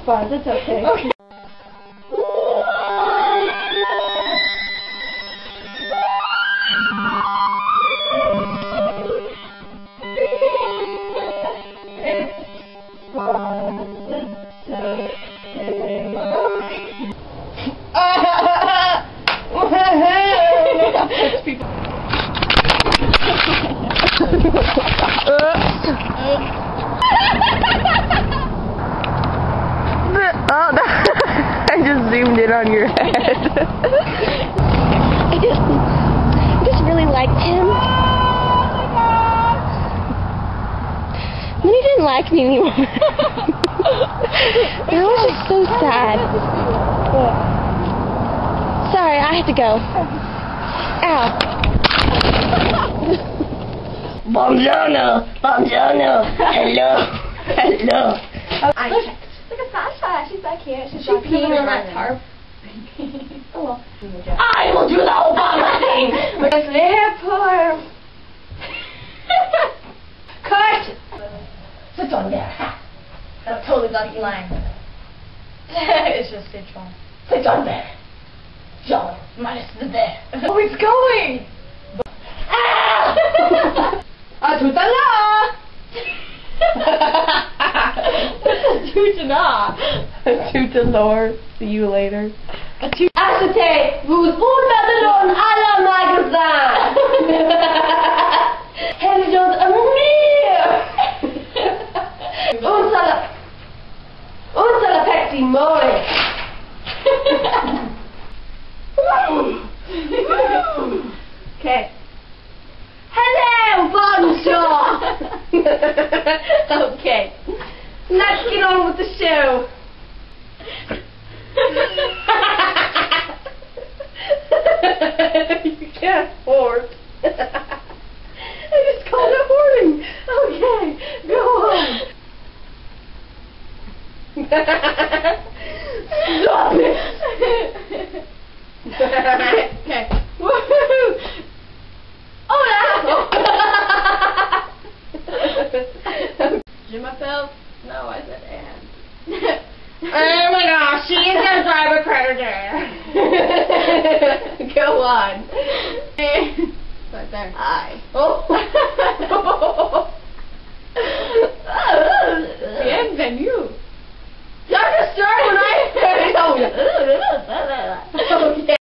fun. That's okay. Okay. I just zoomed in on your head. I just really liked him. Then he didn't like me anymore. That was just so sad. Sorry, I have to go. Ow. Buongiorno, buongiorno, hello, hello. Look at Sasha, she's back here. She's peeing on that tarp. Oh well. I will do the Obama thing. It's there, poor. Cut. Sit on there. I totally got you lying. It's just stage one. Sit on there. John, minus the there. Oh, it's going. Ah! Tutala. Tutana. Tutalor. See you later. Acetate. Vous unbedingt aller Magasin. Henry Jones Amir. Unsala Pepsi Mole. Okay. Hello, bonjour. Okay. Let's get on with the show. You can't hoard. I just called it hoarding. Okay, go on. Stop it. Okay. Woohoo! Oh no! Je m'appelle. No, I said Anne. Oh my gosh, she is gonna drive a predator. Go on. Right there. Hi. Oh. Bienvenue. Dr. Star, when I. Okay.